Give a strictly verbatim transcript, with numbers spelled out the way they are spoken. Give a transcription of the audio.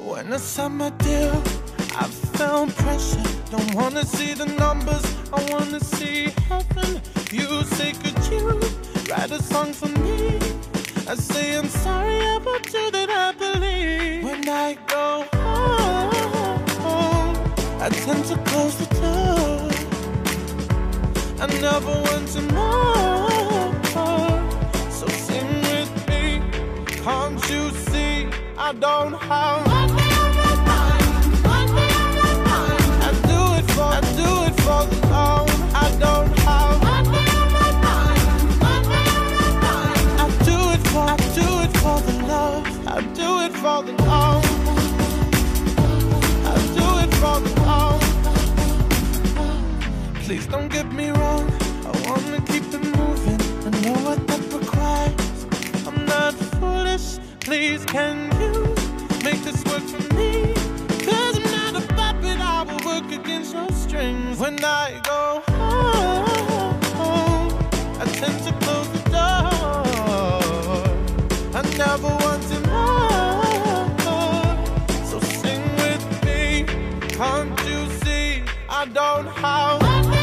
When I signed my deal, I felt pressure. Don't wanna see the numbers, I wanna see heaven. You say, could you write a song for me? I say, I'm sorry about you that I believe. When I go home, I tend to close the door. I never want to know. So sing with me, can't you see I don't have one day on my mind, one day on my mind. I do it for, I do it for the love. I don't have one day on my mind, one day on my mind. I do it for, I do it for the love. I do it for the love. I do it for the love. Please don't get me wrong, I wanna keep it moving. I know what that requires. I'm not foolish. Please, can you make this work for me? Cause I'm not a puppet, I will work against your strings. When I go home, I tend to close the door. I never want to know. So sing with me, can't you see I don't have